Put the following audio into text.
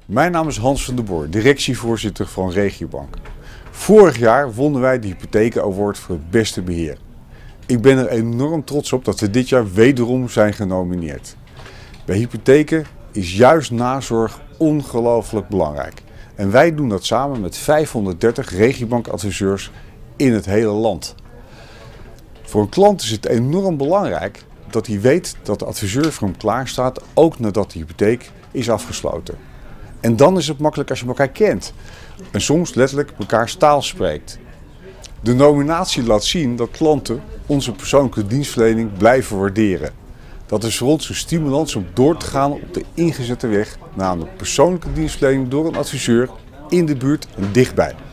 Mijn naam is Hans van der Boer, directievoorzitter van Regiobank. Vorig jaar wonnen wij de Hypotheken Award voor het beste beheer. Ik ben er enorm trots op dat we dit jaar wederom zijn genomineerd. Bij hypotheken is juist nazorg ongelooflijk belangrijk. En wij doen dat samen met 530 Regiobank-adviseurs in het hele land. Voor een klant is het enorm belangrijk dat hij weet dat de adviseur voor hem klaar staat, ook nadat de hypotheek is afgesloten. En dan is het makkelijk als je elkaar kent en soms letterlijk mekaars taal spreekt. De nominatie laat zien dat klanten onze persoonlijke dienstverlening blijven waarderen. Dat is voor ons een stimulans om door te gaan op de ingezette weg naar een persoonlijke dienstverlening door een adviseur in de buurt en dichtbij.